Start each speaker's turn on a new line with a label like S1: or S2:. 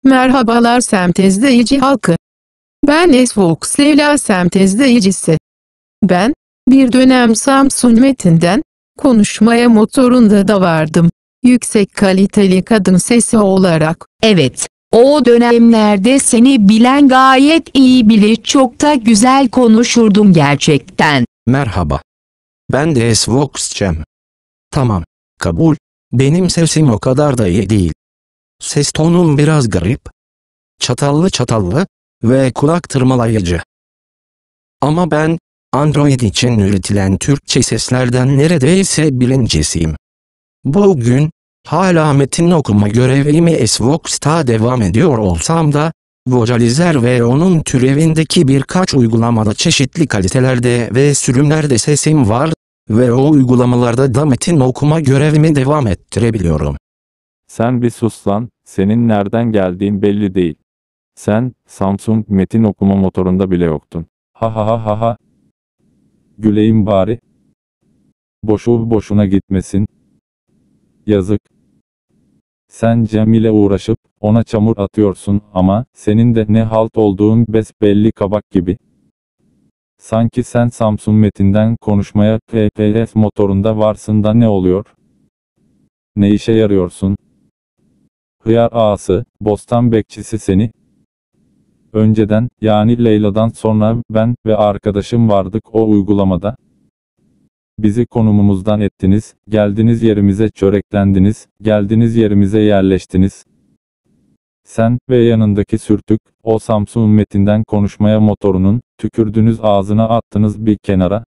S1: Merhabalar semt izleyici halkı. Ben Esvox Leyla semt izleyicisi. Ben, bir dönem Samsun Metin'den, konuşmaya motorunda da vardım. Yüksek kaliteli kadın sesi olarak.
S2: Evet, o dönemlerde seni bilen gayet iyi bilir, çok da güzel konuşurdun gerçekten.
S3: Merhaba. Ben de Esvox'cem. Tamam, kabul. Benim sesim o kadar da iyi değil. Ses tonum biraz garip. Çatallı çatallı ve kulak tırmalayıcı. Ama ben, Android için üretilen Türkçe seslerden neredeyse birincisiyim. Bugün, hala metin okuma görevimi Esvox'ta devam ediyor olsam da, Vocalizer ve onun türevindeki birkaç uygulamada çeşitli kalitelerde ve sürümlerde sesim var ve o uygulamalarda da metin okuma görevimi devam ettirebiliyorum.
S4: Sen bir sus lan, senin nereden geldiğin belli değil. Sen, Samsung metin okuma motorunda bile yoktun. Ha ha ha ha ha. Güleyim bari. Boşu boşuna gitmesin. Yazık. Sen Cem ile uğraşıp, ona çamur atıyorsun ama, senin de ne halt olduğun besbelli kabak gibi. Sanki sen Samsung metinden konuşmaya PPF motorunda varsın da ne oluyor? Ne işe yarıyorsun? Hıyar ağası, bostan bekçisi seni. Önceden, yani Leyla'dan sonra ben ve arkadaşım vardık o uygulamada. Bizi konumumuzdan ettiniz, geldiniz yerimize çöreklendiniz, geldiniz yerimize yerleştiniz. Sen ve yanındaki sürtük, o Samsung metinden konuşmaya motorunun, tükürdünüz ağzına attınız bir kenara,